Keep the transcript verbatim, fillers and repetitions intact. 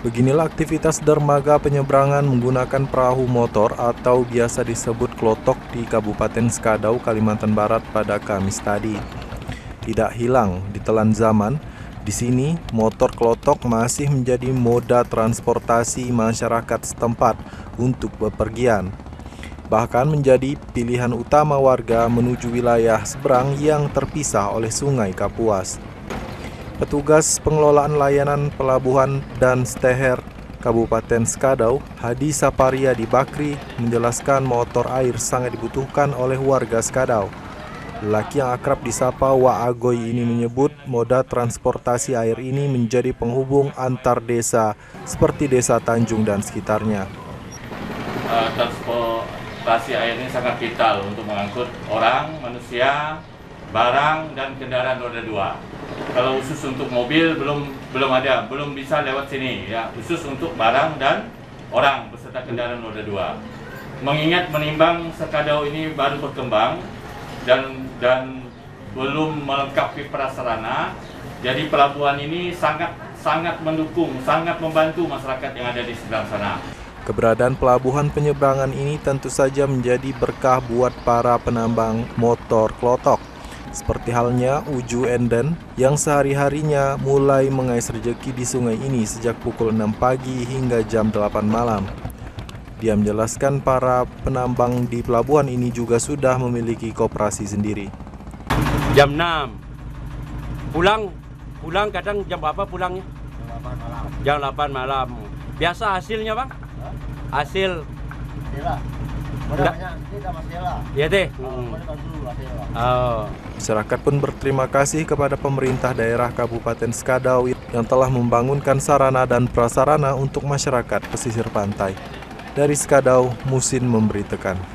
Beginilah aktivitas dermaga penyeberangan menggunakan perahu motor atau biasa disebut klotok di Kabupaten Skadau, Kalimantan Barat pada Kamis tadi. Tidak hilang ditelan zaman, di sini motor klotok masih menjadi moda transportasi masyarakat setempat untuk bepergian. Bahkan menjadi pilihan utama warga menuju wilayah seberang yang terpisah oleh Sungai Kapuas. Petugas pengelolaan layanan pelabuhan dan steher Kabupaten Skadau, Hadi Saparia di Bakri, menjelaskan motor air sangat dibutuhkan oleh warga Skadau. Lelaki yang akrab disapa Wa Agoy ini menyebut moda transportasi air ini menjadi penghubung antar desa seperti desa Tanjung dan sekitarnya. Uh, transportasi air ini sangat vital untuk mengangkut orang, manusia, barang, dan kendaraan roda dua. Kalau khusus untuk mobil belum belum ada, belum bisa lewat sini ya. Khusus untuk barang dan orang beserta kendaraan roda dua. Mengingat menimbang Skadau ini baru berkembang dan dan belum melengkapi prasarana, jadi pelabuhan ini sangat sangat mendukung, sangat membantu masyarakat yang ada di seberang sana. Keberadaan pelabuhan penyeberangan ini tentu saja menjadi berkah buat para penambang motor klotok. Seperti halnya Uju Enden yang sehari-harinya mulai mengais rejeki di sungai ini sejak pukul enam pagi hingga jam delapan malam. Dia menjelaskan para penambang di pelabuhan ini juga sudah memiliki koperasi sendiri. Jam enam. Pulang, pulang kadang jam berapa pulangnya? jam delapan malam. Jam delapan malam. Biasa hasilnya, Bang? Hasil. Hasil. Banyak kita masih lah. Iya deh. Oh. Masyarakat pun berterima kasih kepada pemerintah daerah Kabupaten Skadau yang telah membangunkan sarana dan prasarana untuk masyarakat pesisir pantai. Dari Skadau, Musin memberitakan.